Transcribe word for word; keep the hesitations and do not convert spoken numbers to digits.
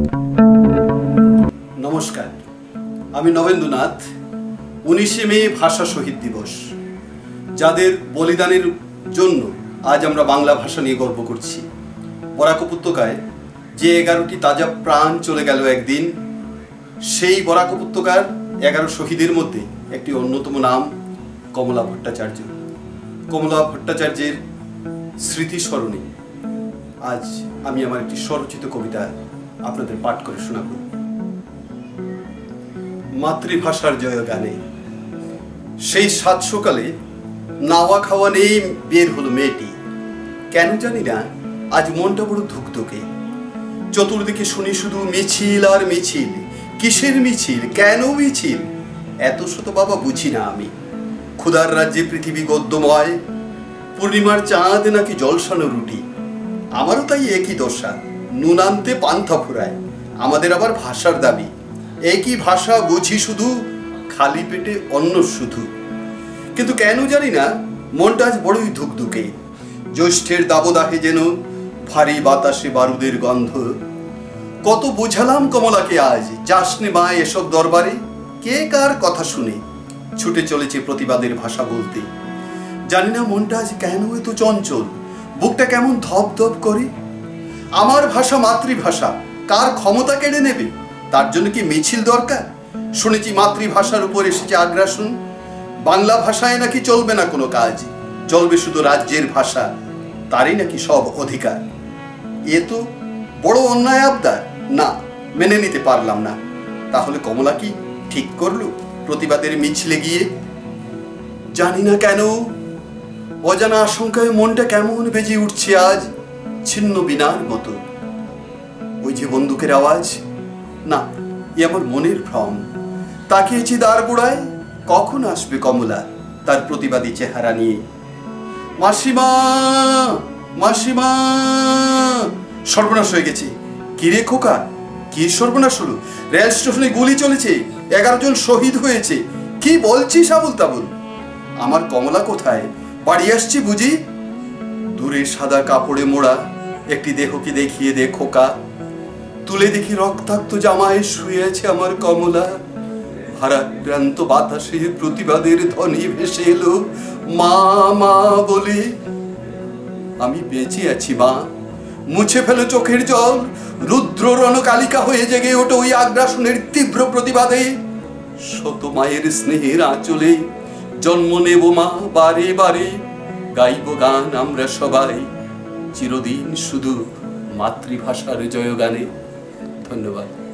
নমস্কার, আমি নবেন্দুনাথ। উনিশে মে ভাষা শহীদ দিবস, যাদের বলিদানের জন্য আজ আমরা বাংলা ভাষা নিয়ে গর্ব করছি। বরাক উপত্যকায় যে এগারোটি তাজা প্রাণ চলে গেল একদিন, সেই বরাক উপত্যকার এগারো শহীদের মধ্যে একটি অন্যতম নাম কমলা ভট্টাচার্য। কমলা ভট্টাচার্যের স্মৃতি স্মরণে আজ আমি আমার একটি স্বরচিত কবিতা আপনাদের পাঠ করে শোনাব। মাতৃভাষার জয় গানে। সেই সাত সকালে নাওয়া খাওয়া নেই বের হলো মেয়েটি। কেন জানি না আজ মনটা বড় ধুকধুকে। চতুর্দিকে শুনি শুধু মিছিল আর মিছিল। কিসের মিছিল? কেন মিছিল? এত শত বাবা বুঝি না আমি। ক্ষুধার রাজ্যে পৃথিবী গদ্যময়, পূর্ণিমার চাঁদ নাকি জলসানো রুটি। আমারও তাই একই দশা, নুন আনতে পান্থা ফুরায়। আমাদের আবার ভাষার দাবি, একই ভাষা বুঝি শুধু, খালি পেটে অন্ন শুধু। কিন্তু কেন জানি না মনটা আজ বড়ই ধুকধুকে। জ্যৈষ্ঠের দাবদাহে যেন ভারী বাতাসে বারুদের গন্ধ। কত বোঝালাম কমলাকে আজ, যাসনে মা এসব দরবারে। কে কার কথা শুনে ছুটে চলেছে প্রতিবাদের ভাষা বলতে। জানি না মনটা আজ কেন এত চঞ্চল, বুকটা কেমন ধপ ধপ করে। আমার ভাষা মাতৃভাষা, কার ক্ষমতা কেড়ে নেবে? তার জন্য কি মিছিল দরকার? শুনেছি মাতৃভাষার উপর এসেছে আগ্রাসন। বাংলা ভাষায় নাকি চলবে না কোনো কাজ, চলবে শুধু রাজ্যের ভাষা, তারই নাকি সব অধিকার। এ তো বড় অন্যায় আবদার, না মেনে নিতে পারলাম না। তাহলে কমলা কি ঠিক করলো প্রতিবাদের মিছিলে গিয়ে? জানি না কেন অজানা আশঙ্কায় মনটা কেমন বেজে উঠছে আজ, ছিন্ন বিনার মতো। ওই যে বন্দুকের আওয়াজ, না এ আমার মনের ভ্রম। তাকিয়েছি দ্বার গোড়ায়, কখন আসবে কমলা তার প্রতিবাদী চেহারা নিয়ে। মাসিমা, মাসিমা! সর্বনাশ হয়ে গেছে। কি রে খোকা, কি সর্বনাশ হলো? রেল স্টেশনে গুলি চলেছে, এগারো জন শহীদ হয়েছে। কি বলছিস আবুল তাবুল? আমার কমলা কোথায়? বাড়ি আসছি বুঝি? দূরে সাদা কাপড়ে মোড়া একটি দেহকে দেখিয়ে দে খোকা। তুলে দেখি রক্তাক্ত জামায় শুয়ে আছে আমার কমলা। ভারাক্রান্ত বাতাসে প্রতিবাদের ধ্বনি ভেসে এলো মা মা বলে। আমি বেঁচে আছি মা, মুছে ফেলো চোখের জল। রুদ্র রণকালিকা হয়ে জেগে ওঠে ওই আগ্রাসনের তীব্র প্রতিবাদে। শত মায়ের স্নেহের আঁচলে জন্ম নেব মা বারে বারে। গাইব গান আমরা সবাই চিরদিন শুধু মাতৃভাষার জয়গানে। ধন্যবাদ।